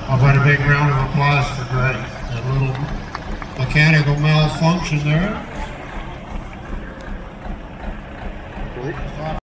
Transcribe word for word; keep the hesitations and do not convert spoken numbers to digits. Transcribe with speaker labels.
Speaker 1: How about a big round of applause for Greg? That little mechanical malfunction there.